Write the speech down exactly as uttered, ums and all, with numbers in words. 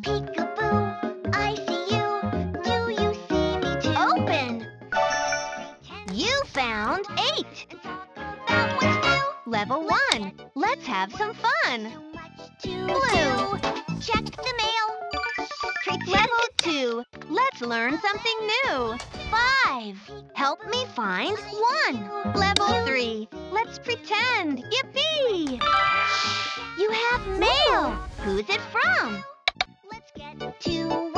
Peekaboo, I see you. Do you see me too? Open! You found eight. That was new. Level one. Let's have some fun. Blue. Check the mail. Level two. Let's learn something new. Five. Help me find one. Level three. Let's pretend. Yippee! You have mail. Who's it from? Let's get to